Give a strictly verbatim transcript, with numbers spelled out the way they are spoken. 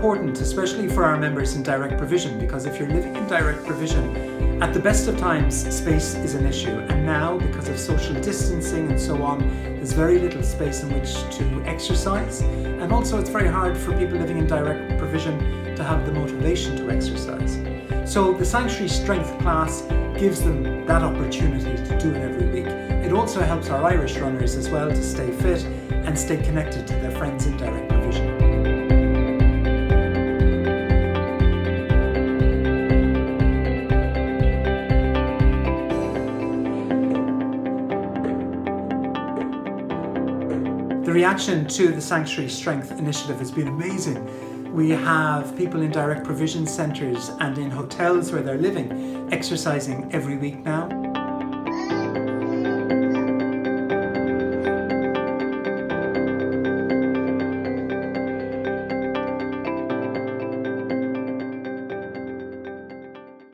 important, especially for our members in direct provision, because if you're living in direct provision, at the best of times, space is an issue. And now, because of social distancing and so on, there's very little space in which to exercise. And also it's very hard for people living in direct provision to have the motivation to exercise. So the Sanctuary Strength class gives them that opportunity to do it every week. It also helps our Irish runners as well to stay fit and stay connected to their friends in direct provision. The reaction to the Sanctuary Strength initiative has been amazing. We have people in direct provision centres and in hotels where they're living exercising every week now.